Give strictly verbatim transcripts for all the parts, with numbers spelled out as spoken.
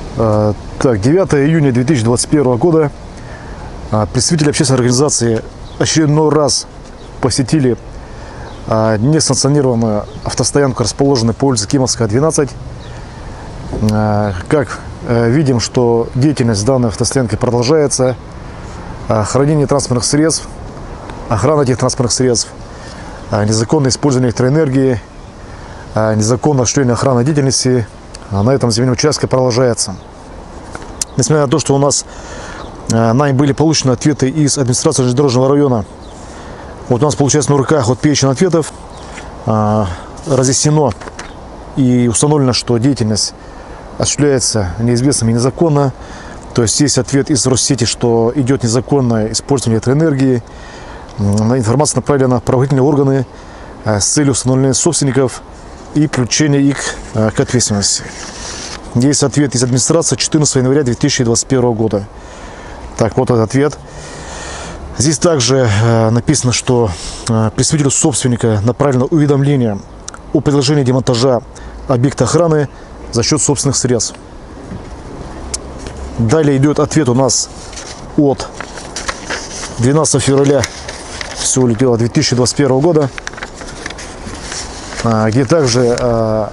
Так, девятое июня две тысячи двадцать первого года представители общественной организации очередной раз посетили несанкционированную автостоянку, расположенную по улице Кимовская, двенадцать. Как видим, что деятельность данной автостоянки продолжается. Хранение транспортных средств, охрана этих транспортных средств, незаконное использование электроэнергии, незаконное осуществление охранной деятельности на этом земельном участке продолжается. Несмотря на то, что у нас нами были получены ответы из администрации железнодорожного района, вот у нас получается на руках вот перечень ответов, разъяснено и установлено, что деятельность осуществляется неизвестным и незаконно. То есть есть ответ из Россети, что идет незаконное использование электроэнергии. Информация направлена в правоохранительные органы с целью установления собственников и привлечения их к ответственности. Есть ответ из администрации четырнадцатого января две тысячи двадцать первого года. Так, вот этот ответ. Здесь также написано, что представителю собственника направлено уведомление о предложении демонтажа объекта охраны за счет собственных средств. Далее идет ответ у нас от двенадцатого февраля всего летело две тысячи двадцать первого года, где также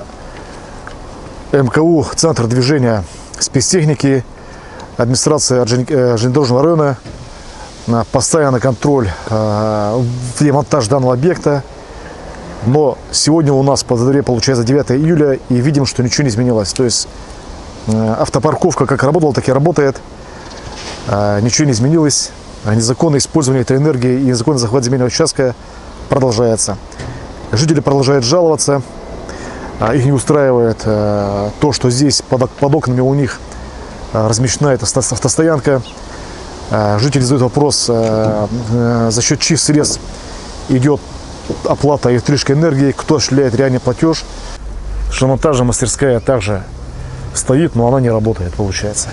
МКУ, Центр движения спецтехники, администрация железнодорожного района поставила на контроль демонтаж данного объекта. Но сегодня у нас по дворе получается девятое июля, и видим, что ничего не изменилось. То есть автопарковка как работала, так и работает. Ничего не изменилось. Незаконное использование электроэнергии и незаконный захват земельного участка продолжается. Жители продолжают жаловаться. Их не устраивает то, что здесь под, под окнами у них размещена эта автостоянка. Жители задают вопрос, за счет чьих средств идет оплата электрической энергии, кто осуществляет реальный платеж. Шиномонтажная мастерская также стоит, но она не работает, получается.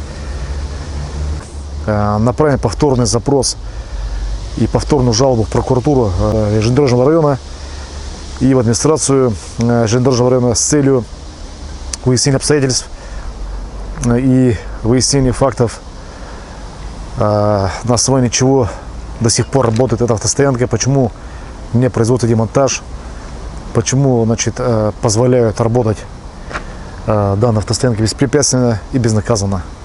Направим повторный запрос и повторную жалобу в прокуратуру железнодорожного района и в администрацию железнодорожного района с целью выяснения обстоятельств и выяснения фактов, на основании чего до сих пор работает эта автостоянка, почему не производится демонтаж, почему, значит, позволяют работать данной автостоянке беспрепятственно и безнаказанно.